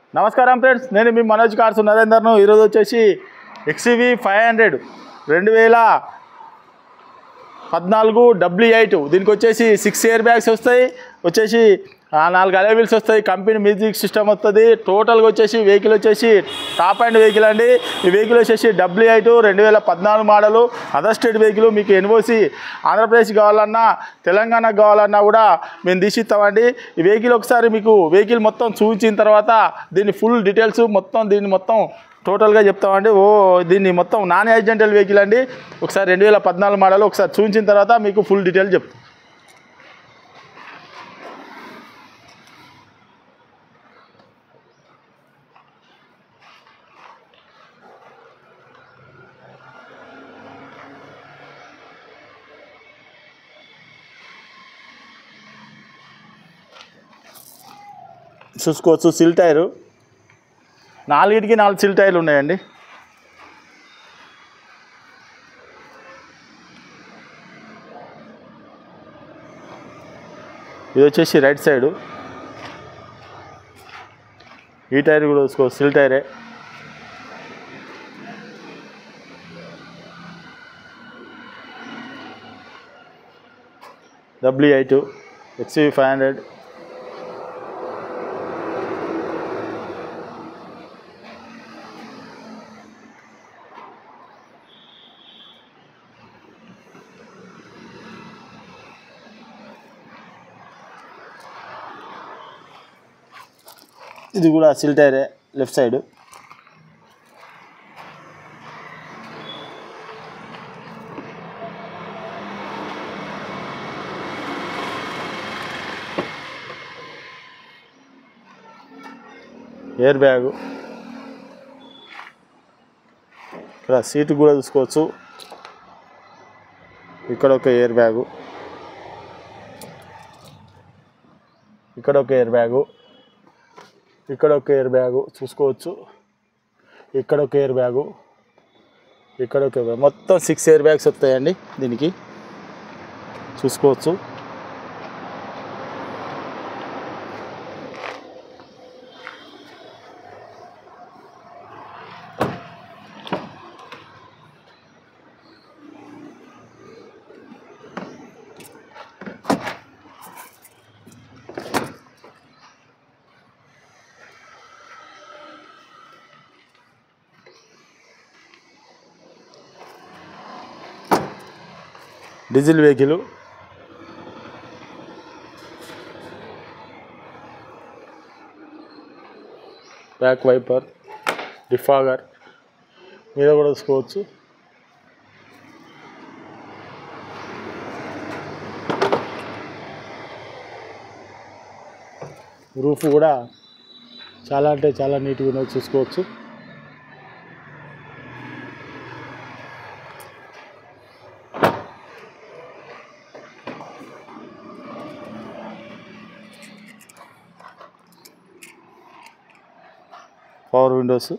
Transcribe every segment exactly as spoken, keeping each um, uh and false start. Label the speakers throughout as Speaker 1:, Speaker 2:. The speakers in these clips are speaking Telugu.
Speaker 1: నమస్కారం ఫ్రెండ్స్, నేను మీ మనోజ్ కార్స్ నరేందర్ను. ఈరోజు వచ్చేసి ఎక్స్యూవీ ఫైవ్ హండ్రెడ్ రెండు వేల పద్నాలుగు డబ్ల్యూ ఎయిట్ దీనికి వచ్చేసి సిక్స్ ఇయర్ బ్యాగ్స్ వస్తాయి, వచ్చేసి నాలుగు అలై వీల్స్ వస్తాయి, కంపెనీ మ్యూజిక్ సిస్టమ్ వస్తుంది. టోటల్గా వచ్చేసి వెహికల్ వచ్చేసి టాప్ అండ్ వెహికల్ అండి. ఈ వెహికల్ వచ్చేసి డబ్ల్యూ ఎయిట్ రెండు వేల పద్నాలుగు మోడలు, అదర్ స్టేట్ వెహికల్. మీకు ఎన్ఓసి ఆంధ్రప్రదేశ్ కావాలన్నా తెలంగాణకు కావాలన్నా కూడా మేము తీసిస్తామండి. ఈ వెహికల్ ఒకసారి మీకు వెహికల్ మొత్తం చూపించిన తర్వాత దీని ఫుల్ డీటెయిల్స్ మొత్తం దీన్ని మొత్తం టోటల్గా చెప్తామండి. ఓ దీన్ని మొత్తం నాన్ యాక్సిడెంటల్ వెహికల్ అండి. ఒకసారి రెండు వేల పద్నాలుగు మోడల్ ఒకసారి చూపించిన తర్వాత మీకు ఫుల్ డీటెయిల్ చెప్తాం. చూసుకోవచ్చు, సిల్ టైరు నాలుగిటికి నాలుగు సిల్ టైర్లు ఉన్నాయండి. ఇది వచ్చేసి రైట్ సైడు, ఈ టైర్ కూడా చూసుకోవచ్చు, సిల్ టైరే. W eight XUV five hundred ఇది కూడా సిల్ టైరే, లెఫ్ట్ సైడ్. ఎయిర్ బ్యాగు, ఇక్కడ సీటు కూడా చూసుకోవచ్చు. ఇక్కడ ఒక ఎయిర్ బ్యాగు, ఇక్కడ ఒక ఎయిర్ బ్యాగు, ఇక్కడ ఒక ఎయిర్ బ్యాగు చూసుకోవచ్చు. ఇక్కడ ఒక ఎయిర్ బ్యాగు, ఇక్కడ ఒక మొత్తం సిక్స్ ఎయిర్ బ్యాగ్స్ వస్తాయండి దీనికి, చూసుకోవచ్చు. Diesel vehicle, back wiper, defogger మీద కూడా చూసుకోవచ్చు. రూఫ్ కూడా చాలా అంటే చాలా నీట్గా ఉన్నది చూసుకోవచ్చు. పవర్ విండోస్,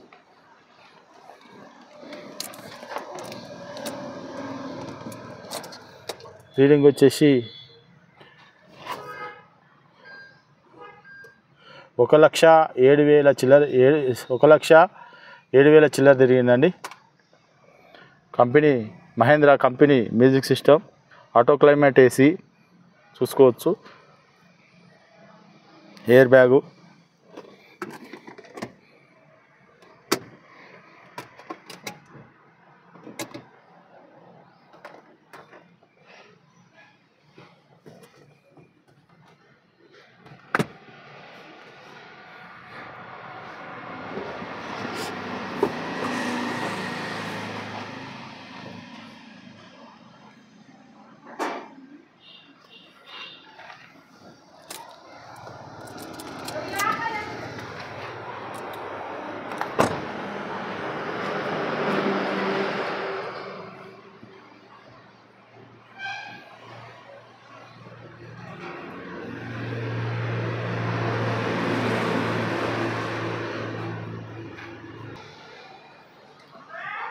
Speaker 1: రీడింగ్ వచ్చేసి ఒక లక్ష ఏడు వేల చిల్లర ఏడు ఒక లక్ష ఏడు వేల చిల్లర తిరిగిందండి. Company Mahindra company music system, auto climate AC చూసుకోవచ్చు. ఎయిర్ బ్యాగు,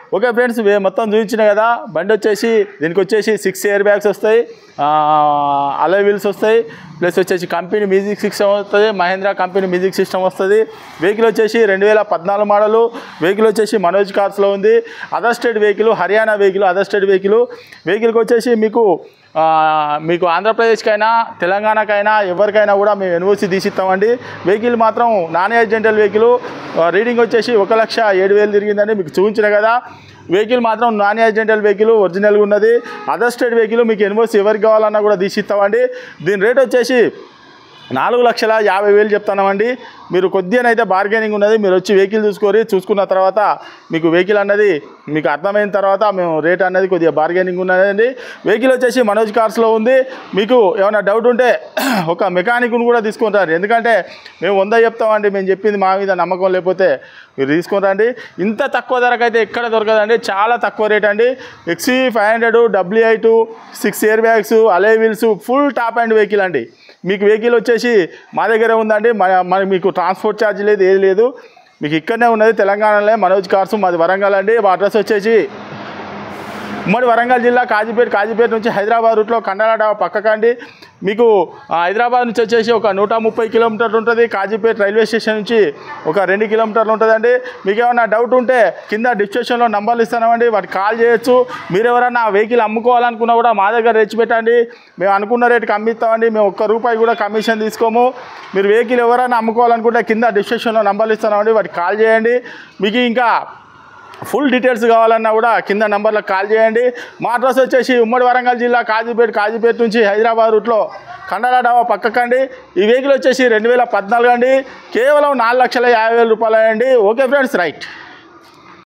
Speaker 1: ఓకే ఫ్రెండ్స్, మొత్తం చూపించిన కదా. బండి వచ్చేసి దీనికి వచ్చేసి సిక్స్ ఇయర్ బ్యాగ్స్ వస్తాయి, అలై వీల్స్ వస్తాయి, ప్లస్ వచ్చేసి కంపెనీ మ్యూజిక్ సిస్టమ్ వస్తుంది, మహేంద్ర కంపెనీ మ్యూజిక్ సిస్టమ్ వస్తుంది. వెహికల్ వచ్చేసి రెండు వేల పద్నాలుగు మోడలు. వెహికల్ వచ్చేసి మనోజ్ కార్స్లో ఉంది. Other state vehicle, Haryana vehicle, other state vehicle. వెహికల్కి వచ్చేసి మీకు మీకు ఆంధ్రప్రదేశ్కైనా తెలంగాణకైనా ఎవరికైనా కూడా మేము ఎన్ఓసి తీసిస్తామండి. వెహికల్ మాత్రం నాన్ యాక్సిడెంటల్ వెహికల్. రీడింగ్ వచ్చేసి ఒక లక్ష ఏడు వేలు తిరిగిందని మీకు చూపించిన కదా. వెహికల్ మాత్రం నాన్ యాక్సిడెంటల్ వెహికల్, ఒరిజినల్గా ఉన్నది. అదర్ స్టేట్ వెహికల్ మీకు ఎన్ఓసి ఎవరికి కావాలన్నా కూడా తీసిస్తామండి. దీని రేట్ వచ్చేసి నాలుగు లక్షల యాభై వేలు చెప్తున్నామండి. మీరు కొద్దిగానైతే బార్గెనింగ్ ఉన్నది. మీరు వచ్చి వెహికల్ చూసుకొని చూసుకున్న తర్వాత మీకు వెహికల్ అన్నది మీకు అర్థమైన తర్వాత మేము రేట్ అనేది కొద్దిగా బార్గెనింగ్ ఉన్నదండి. వెహికల్ వచ్చేసి మనోజ్ కార్స్లో ఉంది. మీకు ఏమైనా డౌట్ ఉంటే ఒక మెకానిక్ను కూడా తీసుకుంటారు. ఎందుకంటే మేము వంద చెప్తామండి, మేము చెప్పింది మా మీద నమ్మకం లేకపోతే మీరు తీసుకుంటారండి. ఇంత తక్కువ ధరకు అయితే ఎక్కడ దొరకదండి, చాలా తక్కువ రేట్ అండి. ఎక్సీ five hundred, W eight, six air bags, alloy wheels, full top and vehicle అండి. మీకు వెహికల్ వచ్చేసి మా దగ్గర ఉందండి. మన మీకు ట్రాన్స్పోర్ట్ ఛార్జ్ లేదు, ఏది లేదు. మీకు ఇక్కడనే ఉన్నది తెలంగాణలో మనోజ్ కార్స్. మాది వరంగల్ అండి. మా అడ్రస్ వచ్చేసి ఉమ్మడి వరంగల్ జిల్లా కాజీపేట. కాజీపేట నుంచి హైదరాబాద్ రూట్లో కండలా డాబా పక్కకండి. మీకు హైదరాబాద్ నుంచి వచ్చేసి ఒక నూట ముప్పై కిలోమీటర్లు ఉంటుంది. కాజీపేట రైల్వే స్టేషన్ నుంచి ఒక రెండు కిలోమీటర్లు ఉంటుందండి. మీకు ఏమైనా డౌట్ ఉంటే కింద డిస్క్రిప్షన్లో నంబర్లు ఇస్తామండి, వాటికి కాల్ చేయొచ్చు. మీరు ఎవరైనా వెహికల్ అమ్ముకోవాలనుకున్నా కూడా మా దగ్గర తెచ్చిపెట్టండి. మేము అనుకున్న రేటుకి అమ్మిస్తామండి. మేము ఒక్క రూపాయి కూడా కమిషన్ తీసుకోము. మీరు వెహికల్ ఎవరైనా అమ్ముకోవాలనుకుంటే కింద డిస్క్రిప్షన్లో నంబర్లు ఇస్తామండి, వాటికి కాల్ చేయండి. మీకు ఇంకా ఫుల్ డీటెయిల్స్ కావాలన్నా కూడా కింద నెంబర్లకు కాల్ చేయండి. మా అడ్రస్ వచ్చేసి ఉమ్మడి వరంగల్ జిల్లా కాజీపేట. కాజీపేట నుంచి హైదరాబాద్ రూట్లో కండలా డాబా పక్కకండి. ఈ వెహికల్ వచ్చేసి రెండు వేల పద్నాలుగు అండి. కేవలం నాలుగు లక్షల యాభై వేల రూపాయలు అండి. Okay friends, right.